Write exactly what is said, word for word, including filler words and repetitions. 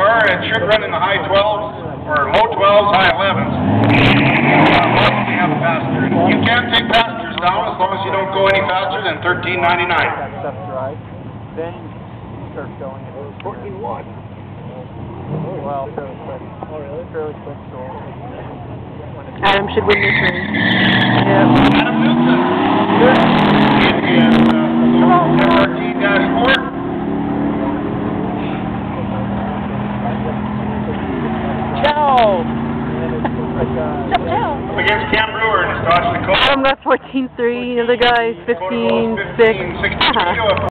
car, it should run in the high twelves, or low twelves, high elevens. Uh, we have a passenger. You can take passengers down as long as you don't go any faster than thirteen ninety-nine. Then you start going into fourteen one. Well, fairly quick. Oh, really? Fairly quick, so... Adam should win this race. Yep. Adam Newton. Good. It is uh, S R T four. Ciao! Up against Cam Brewer in his Dodge Dakota. Adam got fourteen three, the other guy fifteen six. fifteen sixty-two.